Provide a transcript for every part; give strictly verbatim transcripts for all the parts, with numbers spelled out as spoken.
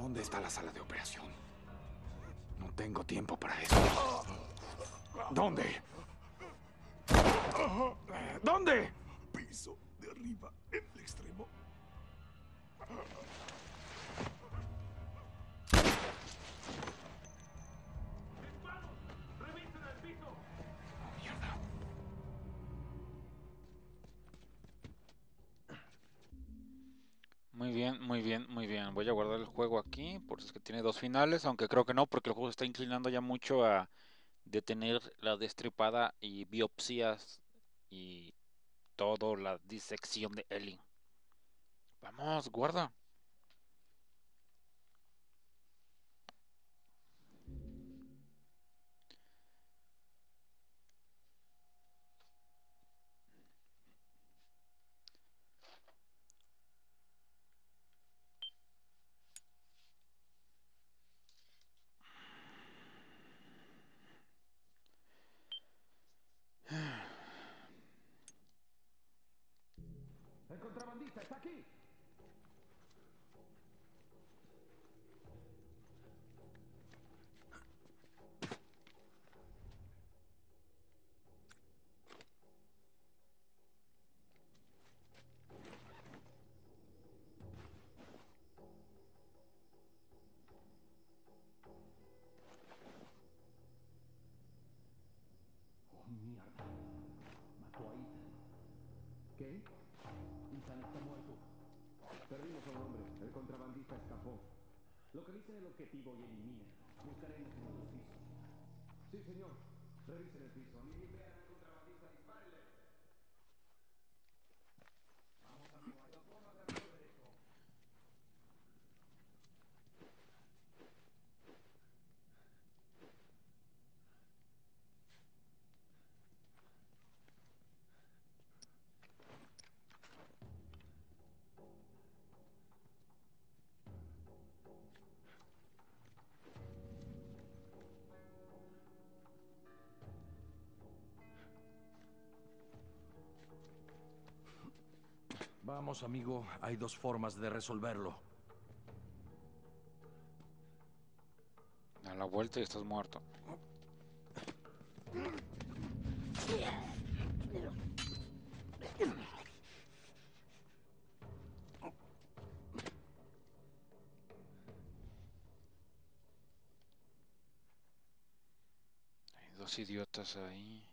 ¿Dónde está la sala de operación? No tengo tiempo para eso. ¿Dónde? ¿Dónde? Piso de arriba, en el extremo. Muy bien, muy bien, muy bien. Voy a guardar el juego aquí, por si es que tiene dos finales, aunque creo que no, porque el juego se está inclinando ya mucho a detener la destripada y biopsias y todo la disección de Ellie. Vamos, guarda. ¡El contrabandista está aquí! ¡Oh, mierda! Mató a Ethan. ¿Qué? Ethan está muerto. Perdimos a un hombre. El contrabandista escapó. Localicen el objetivo y eliminen. Buscaremos en otros pisos. Sí, señor. Revisen el piso. A mí me vean al contrabandista. ¡Dispárenle! Vamos, amigo. Hay dos formas de resolver esto. Vamos, amigo. Hay dos formas de resolverlo. A la vuelta y estás muerto. Hay dos idiotas ahí.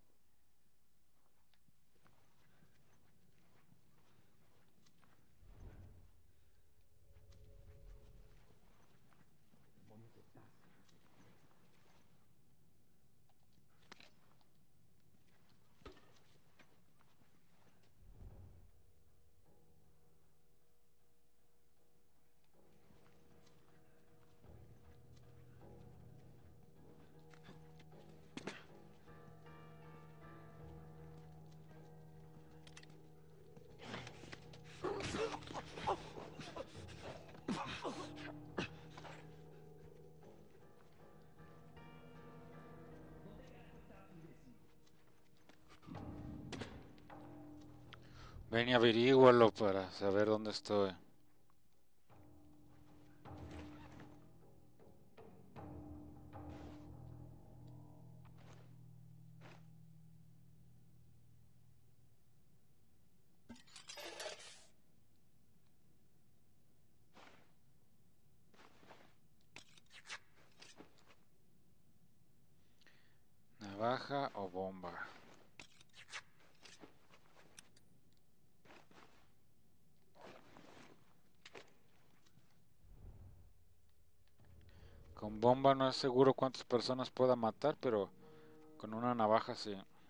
Ven y averígualo para saber dónde estoy. Navaja o bomba. Con bomba no es seguro cuántas personas pueda matar, pero con una navaja sí.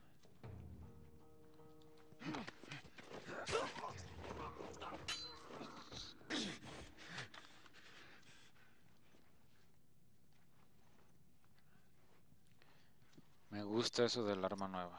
Me gusta eso del arma nueva.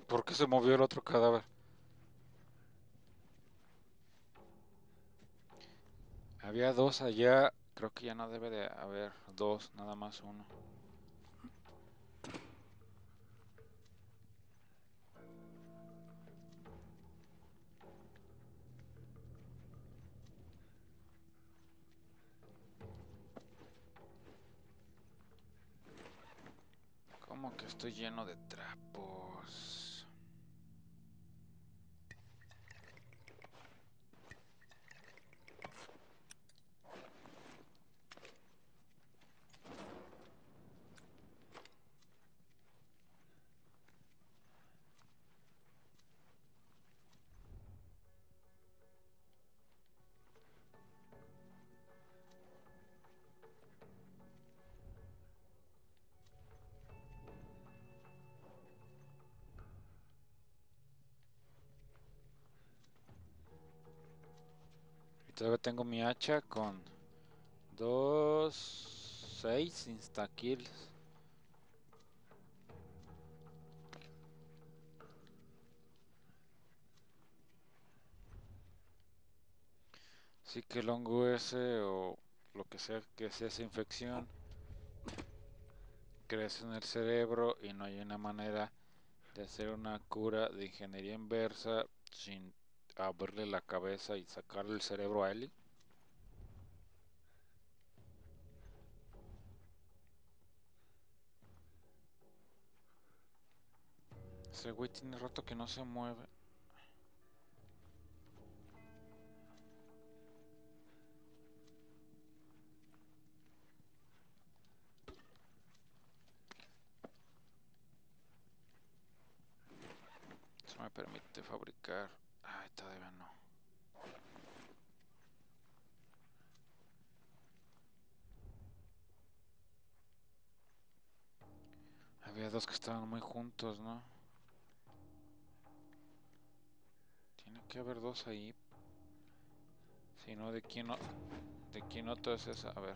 ¿Por qué se movió el otro cadáver? Había dos allá. Creo que ya no debe de haber dos, nada más uno. ¿Cómo que estoy lleno de trapos? Y todavía tengo mi hacha con dos, seis insta-kills. Así que el hongo ese o lo que sea que sea esa infección crece en el cerebro y no hay una manera de hacer una cura de ingeniería inversa sin abrirle la cabeza y sacarle el cerebro a Ellie. Ese güey tiene rato que no se mueve. Eso me permite fabricar. Ay, todavía no. Había dos que estaban muy juntos, ¿no? Tiene que haber dos ahí. Si no, ¿de quién no? ¿De quién otro es esa? A ver.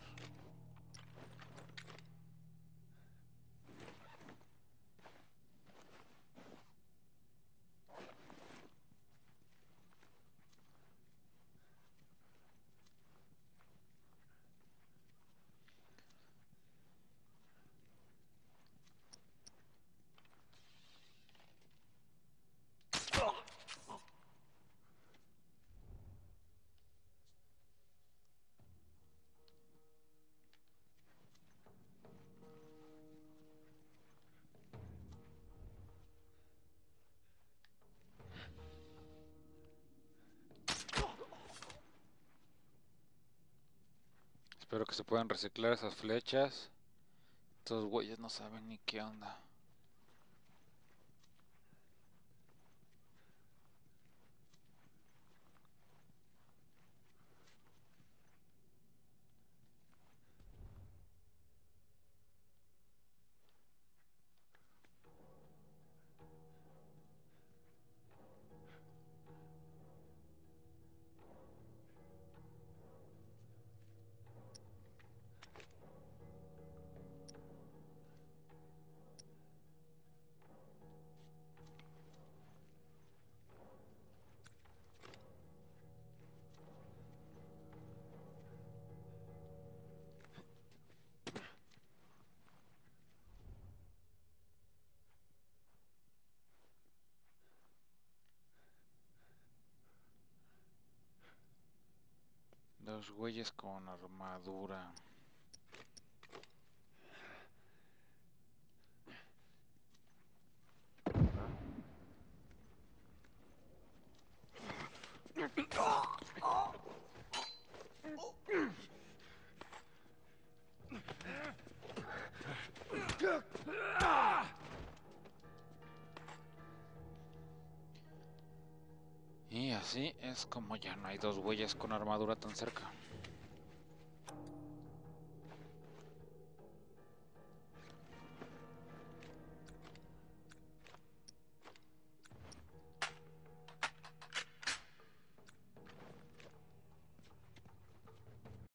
Espero que se puedan reciclar esas flechas. Estos güeyes no saben ni qué onda. Dos güeyes con armadura. Y así es como ya no hay dos güeyes con armadura tan cerca.